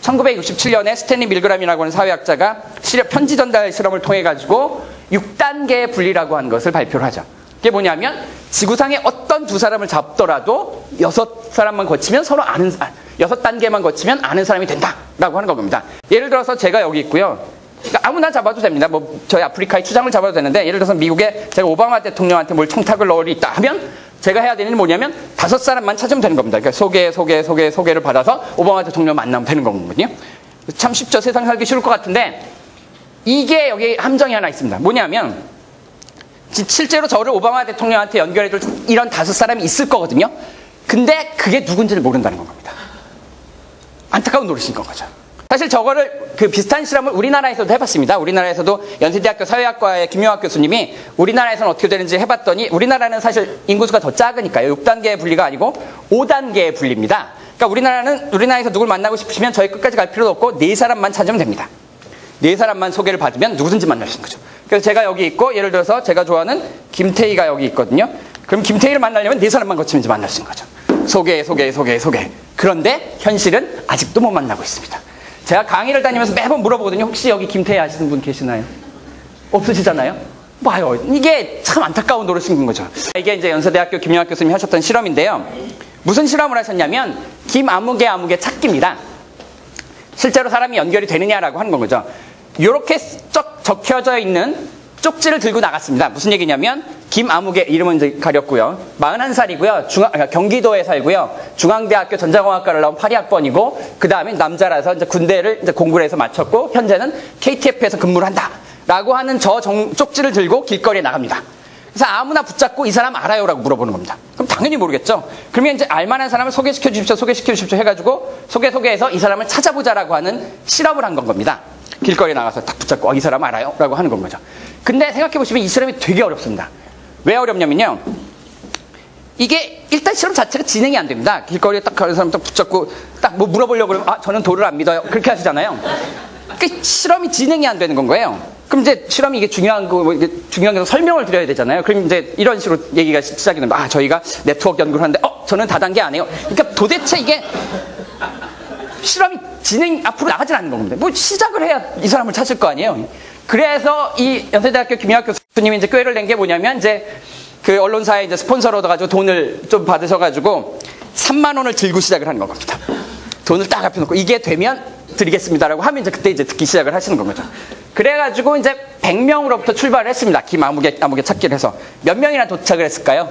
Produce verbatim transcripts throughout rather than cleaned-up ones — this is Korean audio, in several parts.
천구백육십칠 년에 스탠리 밀그램이라고 하는 사회학자가 실험, 편지 전달 실험을 통해 가지고 육 단계의 분리라고 하는 것을 발표를 하죠. 그게 뭐냐면 지구상에 어떤 두 사람을 잡더라도 여섯 사람만 거치면 서로 아는 사람, 여섯 단계만 거치면 아는 사람이 된다라고 하는 겁니다. 예를 들어서 제가 여기 있고요. 그러니까 아무나 잡아도 됩니다. 뭐 저희 아프리카의 추장을 잡아도 되는데, 예를 들어서 미국에 제가 오바마 대통령한테 뭘 청탁을 넣을 리 있다 하면 제가 해야 되는 게 뭐냐면 다섯 사람만 찾으면 되는 겁니다. 그러니까 소개, 소개, 소개, 소개를 받아서 오바마 대통령 만나면 되는 거거든요. 참 쉽죠. 세상 살기 쉬울 것 같은데 이게 여기 함정이 하나 있습니다. 뭐냐면 실제로 저를 오바마 대통령한테 연결해줄 이런 다섯 사람이 있을 거거든요. 근데 그게 누군지를 모른다는 겁니다. 안타까운 노릇인 건 거죠. 사실 저거를 그 비슷한 실험을 우리나라에서도 해봤습니다. 우리나라에서도 연세대학교 사회학과의 김용학 교수님이 우리나라에서는 어떻게 되는지 해봤더니, 우리나라는 사실 인구수가 더 작으니까요. 육 단계의 분리가 아니고 오 단계의 분리입니다. 그러니까 우리나라는 우리나라에서 누굴 만나고 싶으시면 저희 끝까지 갈 필요도 없고 네 사람만 찾으면 됩니다. 네 사람만 소개를 받으면 누구든지 만날 수 있는 거죠. 그래서 제가 여기 있고, 예를 들어서 제가 좋아하는 김태희가 여기 있거든요. 그럼 김태희를 만나려면 네 사람만 거치면 이제 만날 수 있는 거죠. 소개, 소개, 소개, 소개. 그런데 현실은 아직도 못 만나고 있습니다. 제가 강의를 다니면서 매번 물어보거든요. 혹시 여기 김태희 아시는 분 계시나요? 없으시잖아요? 봐요. 이게 참 안타까운 노릇인 거죠. 이게 이제 연세대학교 김용학 교수님이 하셨던 실험인데요. 무슨 실험을 하셨냐면 김아무개 아무개 찾기입니다. 실제로 사람이 연결이 되느냐라고 하는 거죠. 이렇게 쩍 적혀져 있는 쪽지를 들고 나갔습니다. 무슨 얘기냐면 김아무개, 이름은 이제 가렸고요. 마흔한 살이고요. 중앙, 경기도에 살고요. 중앙대학교 전자공학과를 나온 팔 위 학번이고, 그 다음에 남자라서 이제 군대를 이제 공부를 해서 마쳤고, 현재는 케이티에프에서 근무를 한다. 라고 하는 저 정, 쪽지를 들고 길거리에 나갑니다. 그래서 아무나 붙잡고 이 사람 알아요? 라고 물어보는 겁니다. 그럼 당연히 모르겠죠. 그러면 이제 알만한 사람을 소개시켜 주십시오, 소개시켜 주십시오 해가지고 소개, 소개해서 이 사람을 찾아보자라고 하는 실험을 한 건 겁니다. 길거리에 나가서 딱 붙잡고, 어, 이 사람 알아요? 라고 하는 건 거죠. 근데 생각해보시면 이 실험이 되게 어렵습니다. 왜 어렵냐면요. 이게 일단 실험 자체가 진행이 안 됩니다. 길거리에 딱 가는 사람 딱 붙잡고 딱 뭐 물어보려고 그러면, 아, 저는 도를 안 믿어요. 그렇게 하시잖아요. 그 실험이 진행이 안 되는 건 거예요. 그럼 이제 실험이 이게 중요한 거, 뭐 이게 중요한 게 설명을 드려야 되잖아요. 그럼 이제 이런 식으로 얘기가 시작이 됩니다. 아, 저희가 네트워크 연구를 하는데, 어, 저는 다단계 안 해요. 그러니까 도대체 이게 실험이 진행 앞으로 나가질 않는 겁니다. 뭐 시작을 해야 이 사람을 찾을 거 아니에요. 그래서 이 연세대학교 김용학 교수님이 이제 꾀를 낸 게 뭐냐면, 이제 그 언론사에 이제 스폰서를 얻어가지고 돈을 좀 받으셔가지고 삼만 원을 들고 시작을 하는 겁니다. 돈을 딱 앞에 놓고 이게 되면 드리겠습니다라고 하면 이제 그때 이제 듣기 시작을 하시는 겁니다. 그래가지고 이제 백 명으로부터 출발을 했습니다. 김아무개 아무개 찾기를 해서 몇 명이나 도착을 했을까요?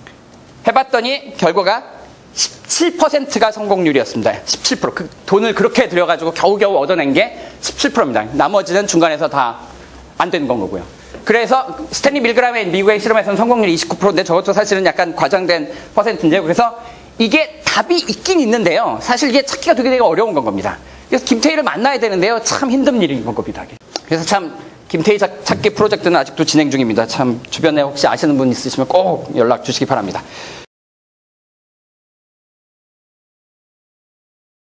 해봤더니 결과가 십칠 퍼센트가 성공률이었습니다. 십칠 퍼센트. 그 돈을 그렇게 들여가지고 겨우겨우 얻어낸 게 십칠 퍼센트입니다. 나머지는 중간에서 다 안 된 건 거고요. 그래서 스탠리 밀그램의 미국의 실험에서는 성공률이 이십구 퍼센트인데 저것도 사실은 약간 과장된 퍼센트인데요. 그래서 이게 답이 있긴 있는데요. 사실 이게 찾기가 되게 되게 어려운 건 겁니다. 그래서 김태희를 만나야 되는데요. 참 힘든 일인 건 겁니다. 그래서 참 김태희 찾기 프로젝트는 아직도 진행 중입니다. 참 주변에 혹시 아시는 분 있으시면 꼭 연락 주시기 바랍니다.